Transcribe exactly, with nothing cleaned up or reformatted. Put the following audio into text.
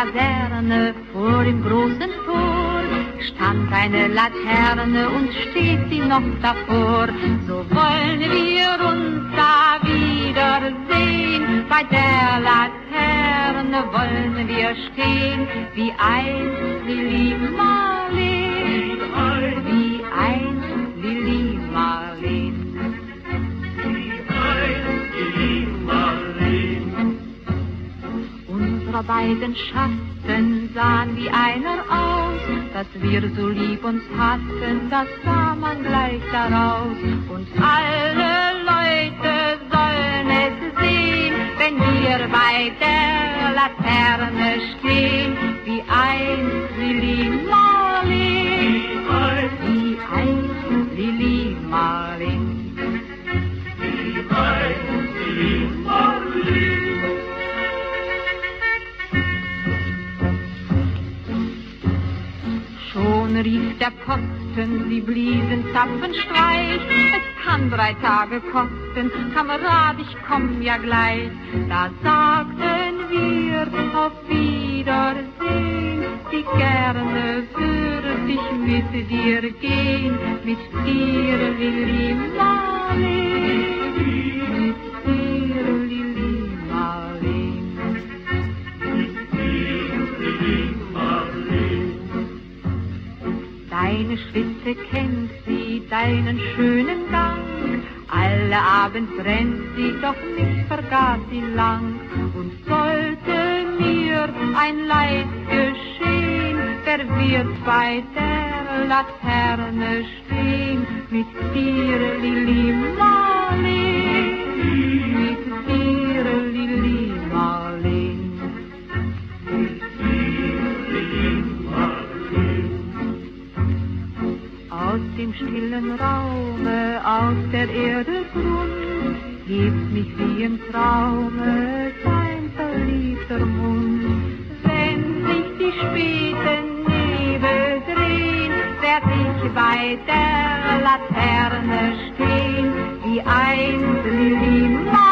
Kaserne vor dem großen Tor stand eine Laterne und steht sie noch davor. So wollen wir uns da wiedersehen, bei der Laterne wollen wir stehen, wie einst Lili Marleen, wie einst Lili Marleen. Unsere beiden Schatten sahen wie einer aus, dass wir so lieb uns hatten, das sah man gleich daraus. Und alle Leute sollen es sehen, wenn wir bei der Laterne stehen, wie einst Lili Marleen, wie einst Lili Marleen. Schon rief der Posten, sie bliesen Zapfenstreich. Es kann drei Tage kosten, Kamerad, ich komm ja gleich. Da sagten wir auf Wiedersehen, wie gerne würde ich mit dir gehen, mit dir, Lili Marleen, mit dir, Lili Marleen. Deine Schritte kennt sie, deinen schönen Gang. Alle Abend rennt sie, doch nicht vergaß sie lang. Und sollte mir ein Leid geschehen, wer wird bei der Laterne stehen? Mit dir, Lili Marleen, mit dir, Lili Marleen. Aus dem stillen Raume, aus der Erde Grund, hebt mich wie im Traume dein verliebter Mund. Wenn sich die späten Nebel drehen, werd ich bei der Laterne stehen, wie einst Lili Marleen.